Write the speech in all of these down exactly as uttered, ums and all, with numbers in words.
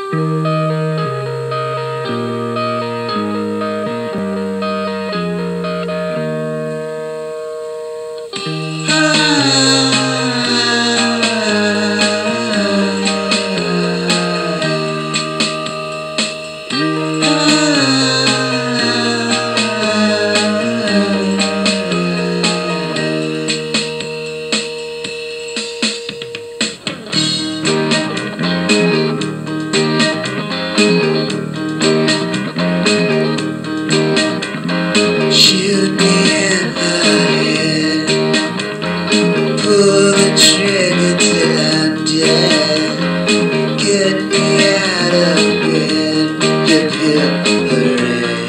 Shoot me in the head, pull the trigger till I'm dead. Get me out of bed, hip hip hooray.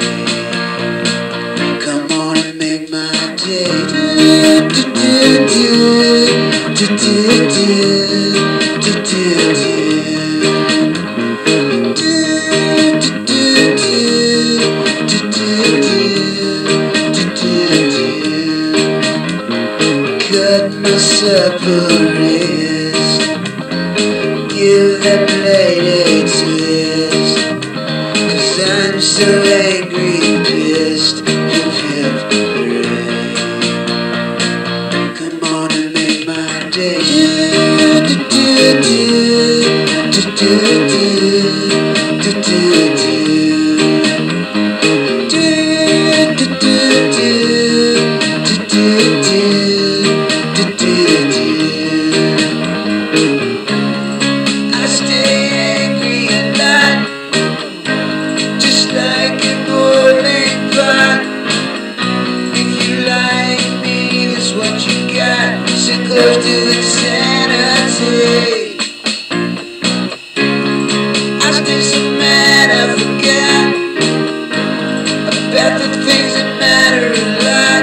Come on and make my day. Do do do do do do do do do. Cut myself a wrist, give that blade a twist, 'cause I'm so angry and pissed. Hip hip hooray. Come on and make my day. Do do do do do do do do do. I stay angry a lot, just like an boiling pot. If you like me, that's what you got. So close to insanity. I still so mad I forgot about the things that matter a lot.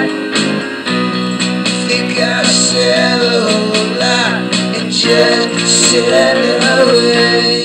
Think I'll sell a whole lot and just set it away.